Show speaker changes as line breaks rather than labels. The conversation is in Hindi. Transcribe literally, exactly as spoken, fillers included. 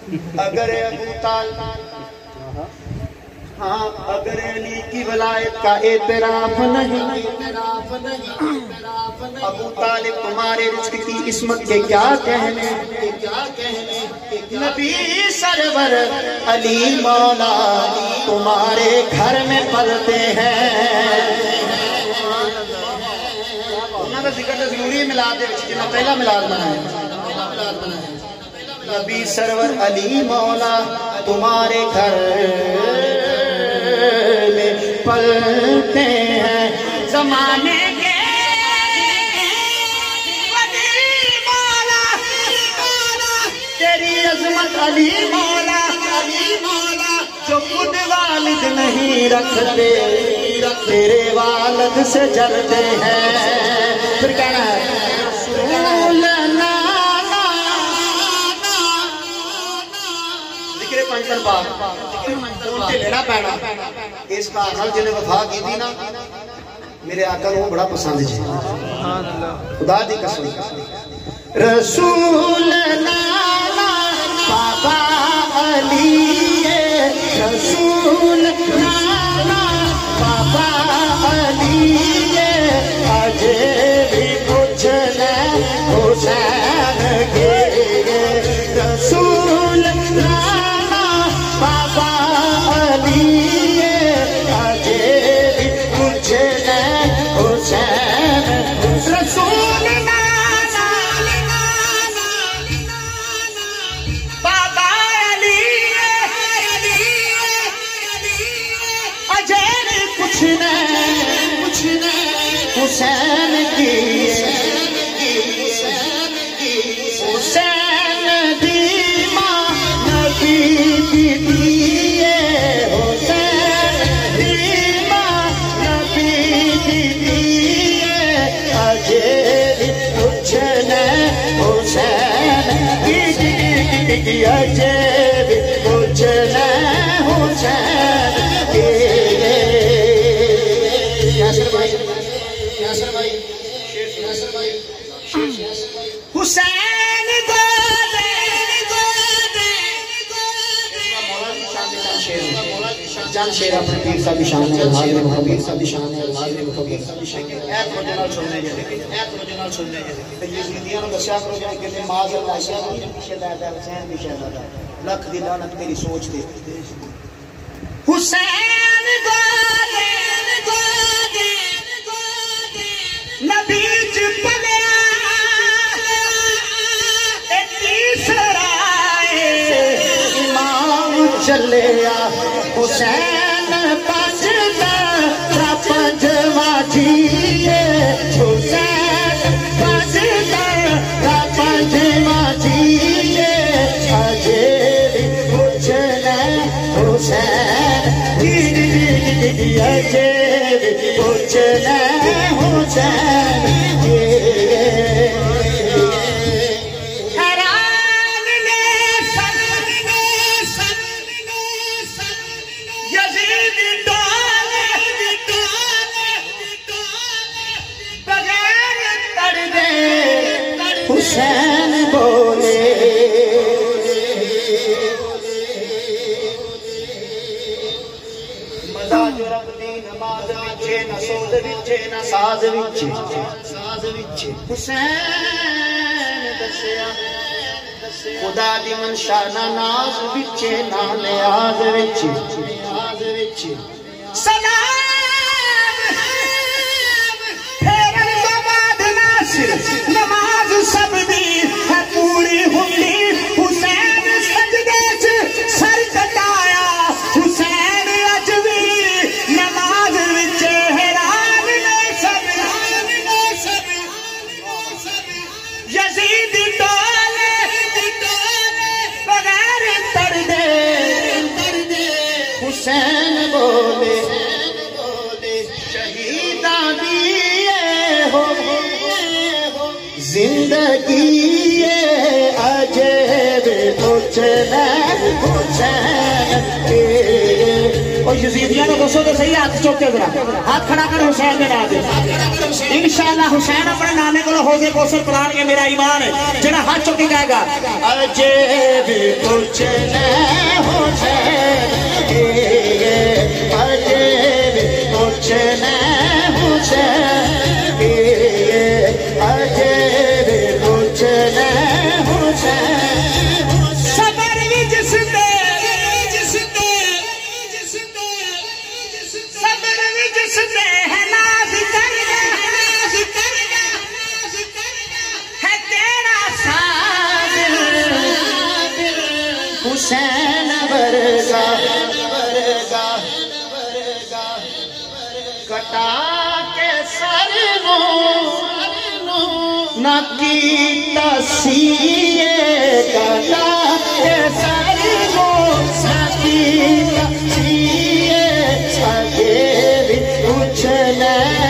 अगर अबू तालिब, हाँ अगर अली की वलायत का एतराफ नहीं, अबू तालिब तुम्हारे रिज़्क़ की किस्मत के क्या कहने, क्या कहने। नबी सरवर अली मौला तुम्हारे घर में पलते हैं। उन्होंने जिक्र तो जरूरी मिलाद दे विच जिन्ना पहला मिलाद बनाया। नबी सरवर अली मौला तुम्हारे घर में पलते हैं। जमाने के अली मौला, तेरी अजमत अली मौला, अली मौला जो खुद वालिद नहीं रखते, तेरे वालिद से जलते हैं। फिर कहना है लेना पैना। इस कारण जिन्हें वफा की थी ना मेरे आका को बड़ा पसंद है। खुदा दी कसम रसूल नाना बाबा अली, रसूल नाना बाबा अली, अजे भी कुछ न हुसैन के। रसूल नाना बाबा अली, अजे भी कुछ न हुसैन। रसूल नाना बाबा अली, अजे भी कुछ न कुछ न हुसैन की। हुसैन दी मां नबी दी दिए, हुसैन दी मां नबी दी दिए, अजे भी कुछ न हुसैन की, अजे भी कुछ न हुसैन की। यासर भाई, यासर भाई, यासर भाई, हुसैन को दे, जान शेर अपने पीर सा भी शान है, पीर सा भी शान है, पीर सा भी शान है। ऐ तवज्जो नाल सुनने जे, ऐ तवज्जो नाल सुनने जे। ते यजीदियां नु दस्या करो जे कि माज अल्लाह से शहजादा हुसैन भी शहजादा। लख दी लानत तेरी सोच ते। हुसैन को दे, नबी च पलिया ए तीसरा इमाम चलिया। हुसैन पंजदा पंजवा जीए, हुसैन पंजदा पंजवा जीए, अजे भी कुछ न हुसैन की, अजे भी कुछ न हुसैन की। हुसैन बोले मजा जो रब दी नमाज विचे न सोद विचे न साज विचे, साज विचे हुसैन दसिया। खुदा दी मनशा ना नाज विचे ना नियाज विचे, नियाज विचे। सलाम फेरन तो बाद नासिर नमाज सब दी है पूरी हुंदी। हुसैन सजदे च सर कटाया, हुसैन अज भी नमाज विच हैरान ने सब, यजीद टोले बगैर तड़दे। हुसैन बोले शहीदा दिए हो जिंदगी अजे भी कुछ न हुसैन के। ओ
और यजीदियां ने दसो तो सही हाथ चुक के जरा हाथ खड़ा कर हुसैन के नाम से इंशाअल्लाह हुसैन अपने नाने को हो गए कौसर कुरान के मेरा ईमान है जेड़ा हाथ चुक के गाएगा
अजे भी कुछ न हुसैन अजे भी कुछ न हुसैन अजे भी कुछ न हुसैन
सबर भी जिसने सबर भी जिसने है नाज करना है तेरा साथ
हुसैन वर्गा वर्गा वर्गा कटा के सर नो ना की तसीए कटा के सर नो ना की तसीए आगे भी कुछ नहीं